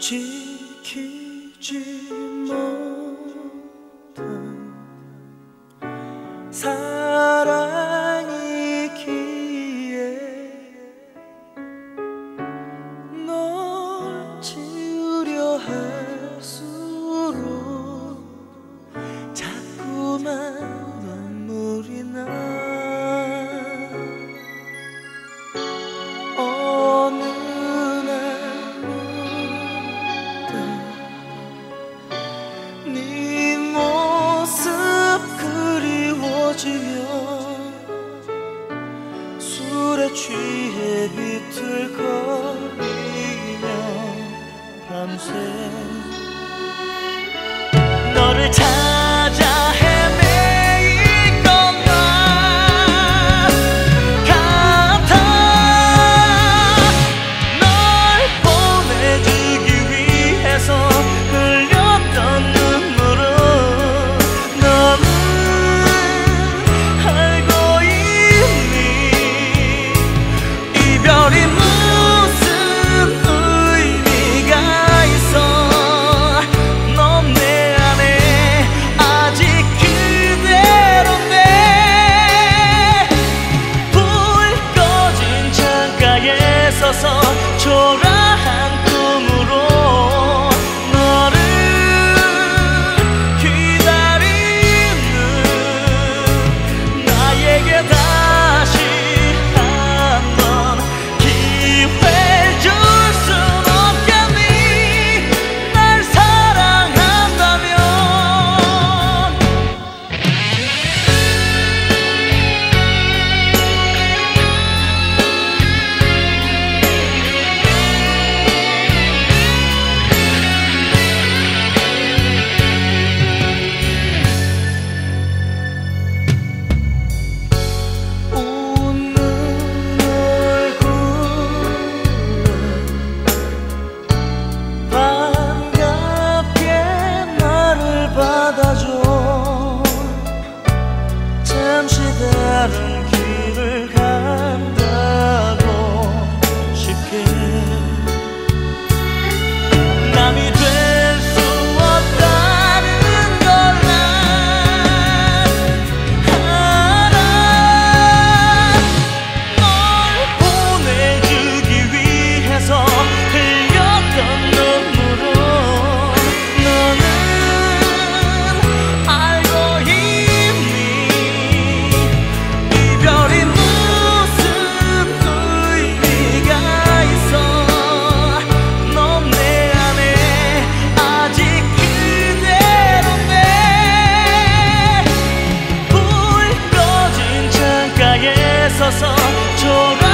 지키지 못한 사랑이기에 널 지우려 할수록 자꾸만 눈물이 나. 어느 날 네 모습 그리워지며 술에 취해 비틀거리며 밤새 너를 찾아 헤매일 것만 같아. 널 보내주기 위해서 흘렸던 눈물은 너는 알고 있니? 이별이 무슨 의미가 있어. 넌 내 안에 아직 그대로인데. 불 꺼진 창가에 서서 초라한 꿈으로 너를 기다리는 나에게 다시 한번 기회를 줄 순 없겠니? 날 사랑한다면. 웃는 얼굴로 반갑게 나를 받아줘. 잠시 다른 길을 간다고 쉽게 남이 될 수 없다는 걸 난 알아. 널 보내주기 위해서 흘렸던 눈물은 너는 알고 있니? 이별이 무슨 의미가 있어. 넌 내 안에 아직 그대로인데. 불 꺼진 창가에 서서 초라